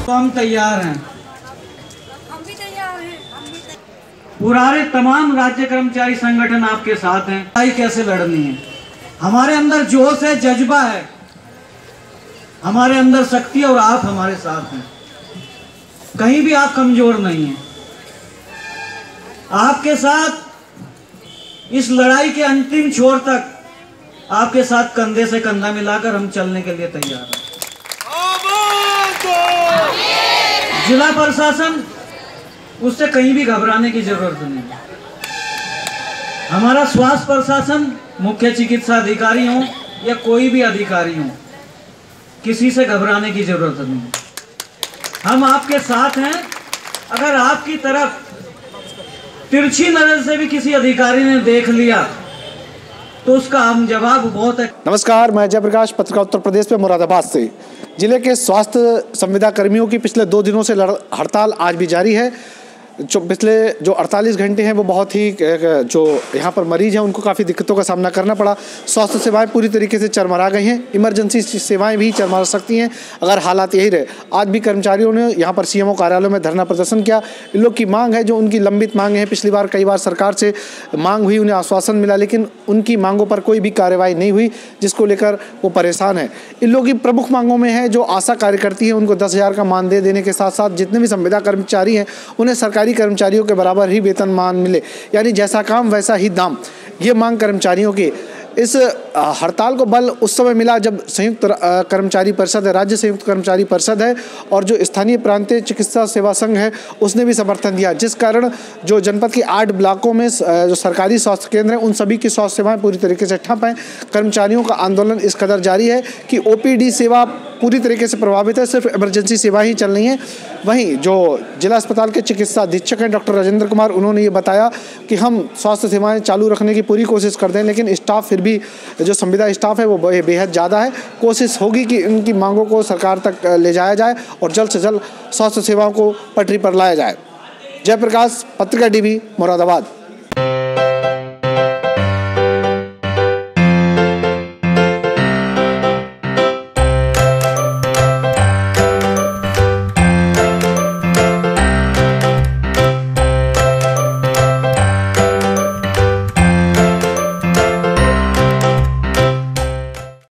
तो हम तैयार हैं। हम भी तैयार हैं। पुराने तमाम राज्य कर्मचारी संगठन आपके साथ हैं। लड़ाई कैसे लड़नी है, हमारे अंदर जोश है, जज्बा है, हमारे अंदर शक्ति है और आप हमारे साथ हैं। कहीं भी आप कमजोर नहीं हैं। आपके साथ इस लड़ाई के अंतिम छोर तक आपके साथ कंधे से कंधा मिलाकर हम चलने के लिए तैयार हैं। जिला प्रशासन, उससे कहीं भी घबराने की जरूरत नहीं है। हमारा स्वास्थ्य प्रशासन, मुख्य चिकित्सा अधिकारी हो या कोई भी अधिकारी हो, किसी से घबराने की जरूरत नहीं है। हम आपके साथ हैं। अगर आपकी तरफ तिरछी नजर से भी किसी अधिकारी ने देख लिया तो उसका हम जवाब बहुत है। नमस्कार, मैं जयप्रकाश, पत्रिका उत्तर प्रदेश में मुरादाबाद से। जिले के स्वास्थ्य संविदा कर्मियों की पिछले 2 दिनों से हड़ताल आज भी जारी है। पिछले 48 घंटे हैं वो बहुत ही, जो यहाँ पर मरीज हैं उनको काफ़ी दिक्कतों का सामना करना पड़ा। स्वास्थ्य सेवाएं पूरी तरीके से चरमरा गई हैं। इमरजेंसी सेवाएं भी चरमरा सकती हैं अगर हालात यही रहे। आज भी कर्मचारियों ने यहाँ पर सीएमओ कार्यालय में धरना प्रदर्शन किया। इन लोग की मांग है, जो उनकी लंबित मांगे हैं, पिछली बार कई बार सरकार से मांग हुई, उन्हें आश्वासन मिला, लेकिन उनकी मांगों पर कोई भी कार्रवाई नहीं हुई, जिसको लेकर वो परेशान है। इन लोगों की प्रमुख मांगों में है, जो आशा कार्यकर्ती है उनको 10,000 का मानदेय देने के साथ साथ जितने भी संविदा कर्मचारी हैं उन्हें सरकारी कर्मचारियों के बराबर ही वेतनमान मिले, यानी जैसा काम वैसा ही दाम। ये मांग कर्मचारियों की। इस हड़ताल को बल उस समय मिला जब संयुक्त कर्मचारी परिषद है, राज्य संयुक्त कर्मचारी परिषद है, और जो स्थानीय प्रांतीय चिकित्सा सेवा संघ है उसने भी समर्थन दिया, जिस कारण जो जनपद के 8 ब्लॉकों में जो सरकारी स्वास्थ्य केंद्र हैं उन सभी की स्वास्थ्य सेवाएं पूरी तरीके से ठप हैं। कर्मचारियों का आंदोलन इस कदर जारी है कि ओपीडी सेवा पूरी तरीके से प्रभावित है, सिर्फ इमरजेंसी सेवा ही चल रही है। वहीं जो जिला अस्पताल के चिकित्सा अधीक्षक हैं डॉक्टर राजेंद्र कुमार, उन्होंने ये बताया कि हम स्वास्थ्य सेवाएं चालू रखने की पूरी कोशिश करते हैं, लेकिन स्टाफ फिर भी, जो संविदा स्टाफ है वो बेहद ज़्यादा है। कोशिश होगी कि इनकी मांगों को सरकार तक ले जाया जाए और जल्द से जल्द स्वास्थ्य सेवाओं को पटरी पर लाया जाए। जयप्रकाश, पत्रिका टीवी, मुरादाबाद।